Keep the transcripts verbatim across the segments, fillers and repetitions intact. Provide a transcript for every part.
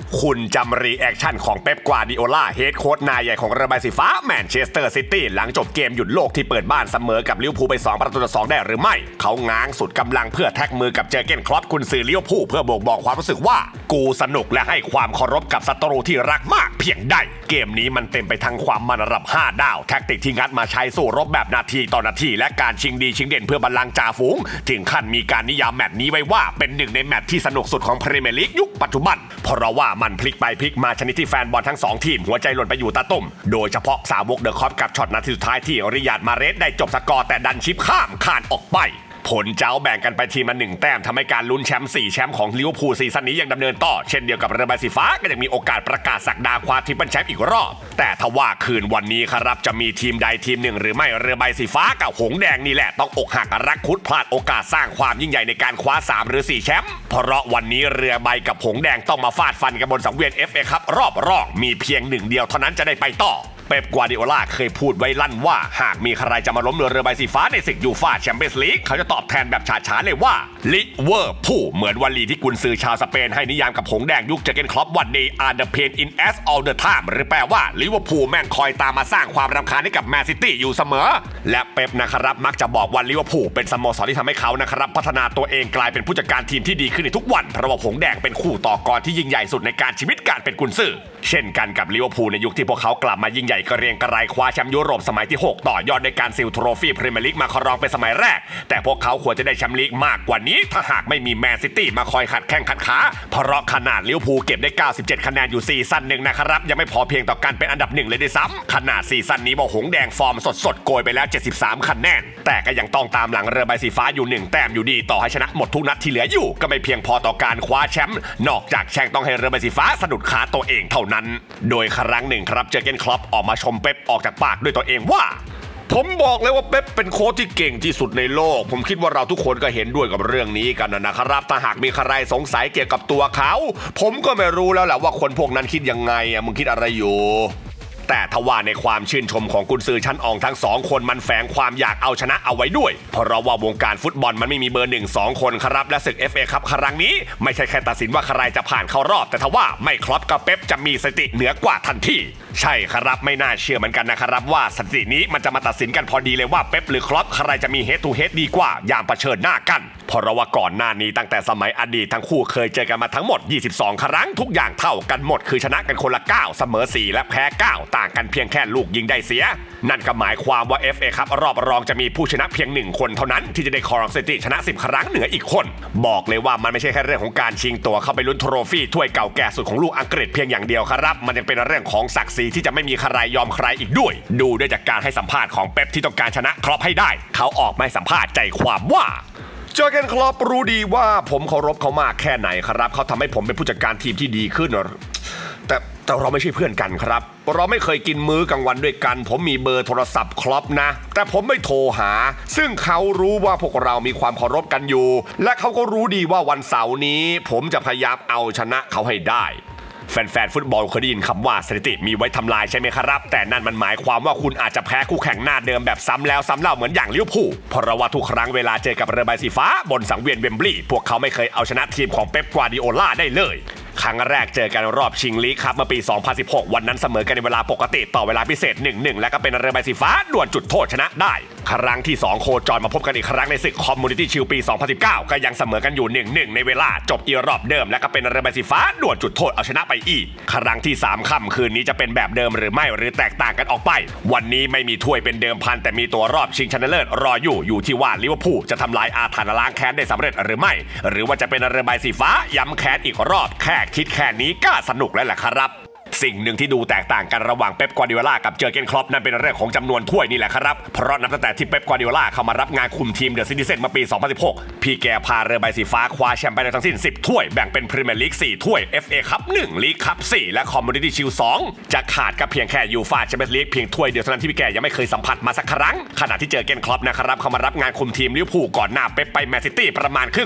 คุณจำรีแอคชั่นของเป๊ป กวาร์ดิโอลาเฮดโค้ชนายใหญ่ของเรือใบสีฟ้าแมนเชสเตอร์ซิตี้หลังจบเกมหยุดโลกที่เปิดบ้านเสมอกับลิเวอร์พูลไปสองประตูต่อสองได้หรือไม่เขาง้างสุดกำลังเพื่อแท็กมือกับเจอร์เก้นคล็อปกุนซือลิเวอร์พูลเพื่อบ่งบอกความรู้สึกว่ากูสนุกและให้ความเคารพกับศัตรูที่รักมากเพียงใดเกมนี้มันเต็มไปทั้งความมันระดับห้าดาวแท็กติกที่งัดมาใช้สู้รบแบบนาทีต่อนาทีและการชิงดีชิงเด่นเพื่อบัลลังก์จ่าฝูงถึงขั้นมีการนิยามแมตช์นี้ไว้ว่าเป็นหนึ่งในแมตช์ที่สนุกสุดของพรีเมียร์ลีกยุคปัจจุบันเพราะว่ามันพลิกไปพลิกมาชนิดที่แฟนบอลทั้งสองทีมหัวใจหล่นไปอยู่ตาตุ่มโดยเฉพาะสาวกเดอะคอปกับช็อตนาทีสุดท้ายที่ริยาดมาเรสได้จบสกอร์แต่ดันชิปข้ามคานออกไปผลเจ้าแบ่งกันไปทีมละหนึ่งแต้มทำให้การลุ้นแชมป์สี่แชมป์ของลิเวอร์พูลซีซั่นนี้ยังดำเนินต่อเช่นเดียวกับเรือใบสีฟ้าก็ยังมีโอกาสประกาศศักดาคว้าทริปเปิลแชมป์อีกรอบแต่ทว่าคืนวันนี้ครับจะมีทีมใดทีมหนึ่งหรือไม่เรือใบสีฟ้ากับหงแดงนี่แหละต้องอกหักรักคุดพลาดโอกาสสร้างความยิ่งใหญ่ในการคว้าสามหรือสี่แชมป์เพราะวันนี้เรือใบกับหงแดงต้องมาฟาดฟันกันบนสังเวียน เอฟ เอ คัพรอบรองมีเพียงหนึ่งเดียวเท่านั้นจะได้ไปต่อเป๊ป กวาร์ดิโอลาเคยพูดไว้ลั่นว่าหากมีใครจะมาล้มเรือใบสีฟ้าในศึกยูฟ่าแชมเปี้ยนส์ลีกเขาจะตอบแทนแบบฉาฉานเลยว่าลิเวอร์พูลเหมือนวลีที่กุนซือชาวสเปนให้นิยามกับหงแดงยุคเจอร์เก้นคล็อปวันนี้อาร์เดอะเพนอินแอสออลเดอะไทม์หรือแปลว่าลิเวอร์พูลแม่งคอยตามมาสร้างความรำคาญให้กับแมนซิตี้อยู่เสมอและเป๊ปนะครับมักจะบอกว่าลิเวอร์พูลเป็นสโมสรที่ทำให้เขานะครับพัฒนาตัวเองกลายเป็นผู้จัดการทีมที่ดีขึ้นในทุกวันเพราะว่าหงแดงเป็นคู่ต่อกรที่ยิ่งใหญ่สุดในการชีวิตการเป็นกุนซือเช่นกันกับลิเวอร์พูลในยุคที่พวกเขากลับมายิ่งใหญ่กระเรียงกระไรคว้าแชมป์ยุโรปสมัยที่หกต่อยอดในการซิลโทรฟี่พรีเมียร์ลีกมาครองเป็นสมัยแรกแต่พวกเขาควรจะได้แชมป์ลีกมากกว่านี้ถ้าหากไม่มีแมนซิตี้มาคอยขัดแข้งขัดขาเพราะขนาดลิเวอร์พูลเก็บได้เก้าสิบเจ็ดคะแนนอยู่ซีซั่นหนึ่งนะครับยังไม่พอเพียงต่อการเป็นอันดับหนึ่งเลยด้วยซ้ำขนาดซีซั่นนี้ว่าหงแดงฟอร์มสดๆโกยไปแล้วเจ็ดสิบสามคะแนนแต่ก็ยังต้องตามหลังเรือใบสีฟ้าอยู่หนึ่งแต้มอยู่ดีต่อให้ชนะหมดทุกนัดที่เหลืออยู่ก็ไม่เพียงพอต่อการคว้าแชมป์นอกจากแช่งต้องให้เรือใบสีฟ้าสะดุดขาตัวเองเท่านั้นโดยครั้งหนึ่งครับเจอร์เก้นคล็อปออกมาชมเป๊ปออกจากปากด้วยตัวเองว่าผมบอกเลยว่าเป๊ปเป็นโค้ชที่เก่งที่สุดในโลกผมคิดว่าเราทุกคนก็เห็นด้วยกับเรื่องนี้กันนะครับถ้าหากมีใครสงสัยเกี่ยวกับตัวเขาผมก็ไม่รู้แล้วแหละว่าคนพวกนั้นคิดยังไงอ่ะมึงคิดอะไรอยู่แต่ทว่าในความชื่นชมของกุนซือชั้นอองทั้งสองคนมันแฝงความอยากเอาชนะเอาไว้ด้วยเพราะว่าวงการฟุตบอลมันไม่มีเบอร์หนึ่ง สองคนครับและศึก เอฟ เอ คัพครั้งนี้ไม่ใช่แค่ตัดสินว่าใครจะผ่านเข้ารอบแต่ทว่าไม่คล็อปกับเป๊ปจะมีสถิติเหนือกว่าทันทีใช่ครับไม่น่าเชื่อเหมือนกันนะครับว่าสถิตินี้มันจะมาตัดสินกันพอดีเลยว่าเป๊ปหรือคล็อปใครจะมีเฮดทูเฮดดีกว่ายามเผชิญหน้ากันเพราะว่าก่อนหน้านี้ตั้งแต่สมัยอดีตทั้งคู่เคยเจอกันมาทั้งหมดยี่สิบสองครั้งทุกอย่างเท่ากันหมดคือชนะกันคนละเก้าเสมอสี่และแพ้เก้าต่างกันเพียงแค่ลูกยิงได้เสียนั่นก็หมายความว่า เอฟ เอ ครับรอบรองจะมีผู้ชนะเพียงหนึ่งคนเท่านั้นที่จะได้ครองสถิติชนะสิบครั้งเหนืออีกคนบอกเลยว่ามันไม่ใช่แค่เรื่องของการชิงตัวเข้าไปลุ้นโทรฟี่ถ้วยเก่าแก่สุดของลูกอังกฤษเพียงอย่างเดียวครับมันยังเป็นเรื่องของศักดิ์ศรีที่จะไม่มีใครยอมใครอีกด้วยดูด้วยจากการให้สัมภาษณ์ของเป๊ปที่ต้องการชนะคล็อปให้ได้เขาออกมาสัมภาษณ์ใจความว่าเจอร์เก้นคล็อปรู้ดีว่าผมเคารพเขามากแค่ไหนครับเขาทำให้ผมเป็นผู้จัดการทีมที่ดีขึ้นแต่แต่เราไม่ใช่เพื่อนกันครับเราไม่เคยกินมื้อกลางวันด้วยกันผมมีเบอร์โทรศัพท์คล็อปนะแต่ผมไม่โทรหาซึ่งเขารู้ว่าพวกเรามีความเคารพกันอยู่และเขาก็รู้ดีว่าวันเสาร์นี้ผมจะพยายามเอาชนะเขาให้ได้แฟนๆฟุตบอลเคยได้ยินคำว่าสถิติมีไว้ทำลายใช่ไหมครับแต่นั่นมันหมายความว่าคุณอาจจะแพ้คู่แข่งหน้าเดิมแบบซ้ำแล้วซ้ำเล่าเหมือนอย่างลิเวอร์พูลเพราะว่าทุกครั้งเวลาเจอกับเรือใบสีฟ้าบนสังเวียนเวมบลีย์พวกเขาไม่เคยเอาชนะทีมของเป๊ป กวาร์ดิโอลาได้เลยครั้งแรกเจอกันรอบชิงลีกครับเมื่อปีสองพันสิบหกวันนั้นเสมอกันในเวลาปกติต่อเวลาพิเศษ หนึ่งหนึ่ง และก็เป็นเรือใบสีฟ้าดวลจุดโทษชนะได้ครั้งที่สองโคจรมาพบกันอีกครั้งในศึกคอมมูนิตี้ชิลปีสองพันสิบเก้าก็ยังเสมอกันอยู่ หนึ่งหนึ่ง ในเวลาจบอีรอบเดิมและก็เป็นเรือใบสีฟ้าดวลจุดโทษเอาชนะไปอีกครั้งที่สามค่ำคืนนี้จะเป็นแบบเดิมหรือไม่หรือแตกต่างกันออกไปวันนี้ไม่มีถ้วยเป็นเดิมพันแต่มีตัวรอบชิงชนะเลิศรออยู่อยู่ที่ว่าลิเวอร์พูลจะทำลายอาถรรพ์ล้างแค้นได้สำเร็จหรือไม่หรือว่าจะเป็นเรือใบสีฟ้าย้ำแค้นอีกรอบแค่คิดแค่นี้ก็สนุกแล้วแหละครับสิ่งหนึ่งที่ดูแตกต่างกันระหว่างเป๊ป กวาร์ดิโอลากับเจอร์เก้นคล็อปนั่นเป็นเรื่องของจำนวนถ้วยนี่แหละครับเพราะนับตั้งแต่ที่เป๊ป กวาร์ดิโอลาเข้ามารับงานคุมทีมเดอะซิติเซนมาปีสองพันสิบหกพี่แกพาเรือใบสีฟ้าคว้าแชมป์ไปทั้งสิ้นสิบถ้วยแบ่งเป็นพรีเมียร์ลีกสี่ถ้วย เอฟ เอ คัพหนึ่งลีกคัพสี่และคอมมูนิตี้ชิลด์สองจะขาดก็เพียงแค่ยูฟ่าแชมเปี้ยนส์ลีกเพียงถ้วยเดียวเท่านั้นที่พี่แกยังไม่เคยสัมผัสมาสักครั้งขณะที่เจอร์เก้นคล็อปนะครับเข้ามารับงานคุมทีมลิเวอร์พูลก่อนหน้าเป๊ปไปแมนซิตี้ประมาณครึ่งปี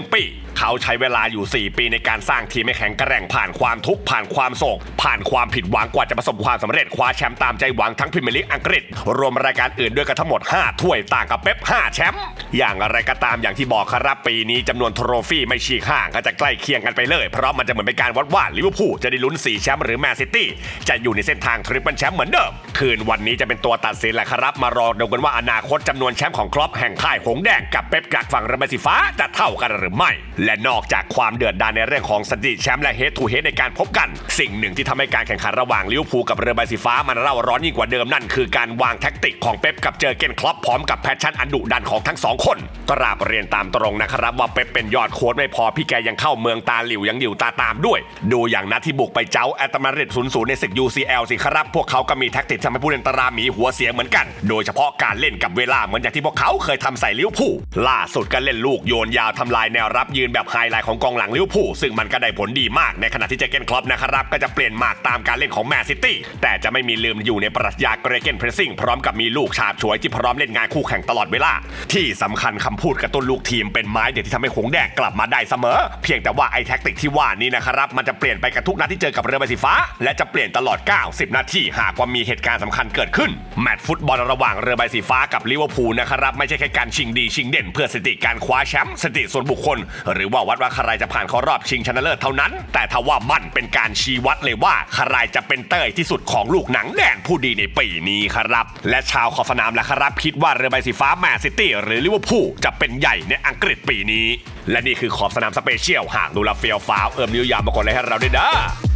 เขาใช้เวลาอยู่สี่ปีในการสร้างทีมให้แข็งแกร่งผ่านความทุกข์ผ่านความโศกผ่านความผิดหวังกว่าจะประสบความสำเร็จคว้าแชมป์ตามใจหวังทั้งพรีเมียร์ลีกอังกฤษรวมรายการอื่นด้วยกันทั้งหมดห้าถ้วยต่างกับเป๊ปห้าแชมป์อย่างไรก็ตามอย่างที่บอกครับปีนี้จำนวนโทรฟี่ไม่ฉีกห่างก็จะใกล้เคียงกันไปเลยเพราะมันจะเหมือนเป็นการวัดว่าลิเวอร์พูลจะได้ลุ้นสี่แชมป์หรือแมนซิตี้จะอยู่ในเส้นทางทริปเปิลแชมป์เหมือนเดิมคืนวันนี้จะเป็นตัวตัดสินแหละครับมารอดูกันว่าอนาคตจำนวนแชมป์ของคล็อปแห่งค่ายหงแดงกับเป๊ปจากฝั่งเรือใบสีฟ้าจะเท่ากันหรือไม่และนอกจากความเดือดดาลในเรื่องของสถิติแชมป์และเฮดทูเฮดในการพบกันสิ่งหนึ่งที่ทำให้การแข่งขันระหว่างลิเวอร์พูลกับเรือใบสีฟ้ามันเร่าร้อนยิ่งกว่าเดิมนั่นคือการวางแท็กติกของเป๊ปกับเจอเกนคล็อปพร้อมกับแพชชั่นอันดุดันของทั้งสองคนกราบเรียนตามตรงนะครับว่าเป๊ปเป็นยอดโค้ชไม่พอพี่แกยังเข้าเมืองตาหลิวยังหลิวตาตามด้วยดูอย่างนัดที่บุกไปเจ้าแอตมาริด ศูนย์ศูนย์ ในศึก ยู ซี แอล สิครับพวกเขาก็มีแท็กติกทำให้ผู้เล่นตาราหมีหัวเสียเหมือนกันโดยเฉพาะการเล่นกับเวลาเหมือนอย่างที่พวกเขาเคยทำใส่ลิเวอร์พูลล่าสุดก็เล่นลูกโยนยาวทำลายแนวรับยืนแบบไฮไลท์ของกองหลังลิเวอร์พูลซึ่งมันก็ได้ผลดีมากในขณะที่เจอเกนคล็อปนะครับก็จะเปลี่ยนหมากตามการเล่นของแมนซิตี้แต่จะไม่มีลืมอยู่ในปรัชญาเกรเกนเพรสซิ่งพร้อมกับมีลูกฉาบฉวยที่พร้อมเล่นงานคู่แข่งตลอดเวลาที่สำคัญคำพูดกระตุ้นลูกทีมเป็นไม้เด็ดที่ทำให้หงแดงกลับมาได้เสมอเพียงแต่ว่าไอ้แท็กติกที่ว่านี้นะครับมันจะเปลี่ยนไปกับทุกนัดที่เจอกับเรือใบสีฟ้าและจะเปลี่ยนตลอดเก้าสิบนาทีหากว่ามีเหตุการณ์สำคัญเกิดขึ้นแมตช์ฟุตบอลระหว่างเรือใบสีฟ้ากับลิเวอร์พูลนะครับไม่ใช่แค่การชิงดีชิงเด่นเพื่อสถิติการคว้าแชมป์สถิติส่วนบุคคลหรือว่าวัดว่าใครจะผ่านเข้ารอบชิงชนะเลิศเท่านั้นแต่ถ้าว่ามันเป็นการชี้วัดเลยว่าใครจะเป็นเต้ยที่สุดของลูกหนังแดงผู้ดีในปีนี้ครับและชาวขอบสนามและครับคิดว่าเรือใบสีฟ้าแมนซิตี้หรือลิเวอร์พูลจะเป็นใหญ่ในอังกฤษปีนี้และนี่คือขอบสนามสเปเชียลหากดูแลเฟียวฟ้าวเอิมนิวยามมาก่อนเลยให้เราด้วยเด้อ